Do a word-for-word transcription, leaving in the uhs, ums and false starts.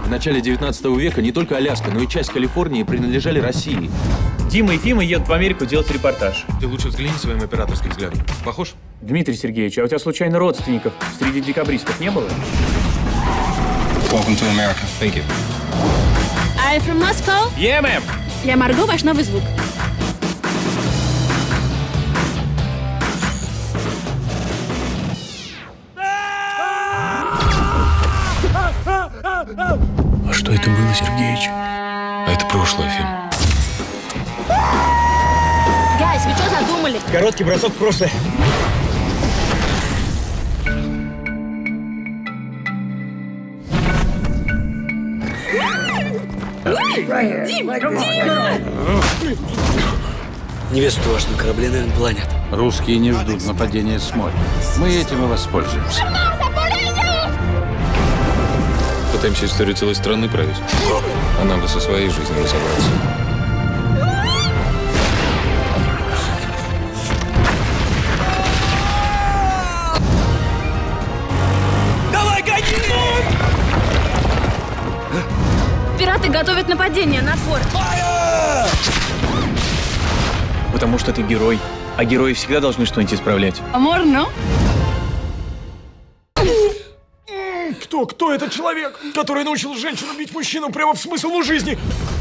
В начале девятнадцатого века не только Аляска, но и часть Калифорнии принадлежали России. Дима и Фима едут в Америку делать репортаж. Ты лучше взгляни своим операторским взглядом. Похож? Дмитрий Сергеевич, а у тебя случайно родственников среди декабристов не было? Welcome to America. Thank you. Are you from Moscow? Yeah, ma'am. Я Марго, ваш новый звук. А что это было, Сергеич? А это прошлое, Фим. Гайс, вы что задумали? Короткий бросок в прошлое. Дима! Дима! Невесту вашу на корабле, наверное, планят. Русские не ждут нападения с моря. Мы этим и воспользуемся. Пытаемся историю целой страны править. А нам бы со своей жизнью разобраться. Давай, гони! Пираты готовят нападение на форт. Потому что ты герой. А герои всегда должны что-нибудь исправлять. Амор, ну? Кто, кто этот человек, который научил женщину бить мужчину прямо в смысл жизни?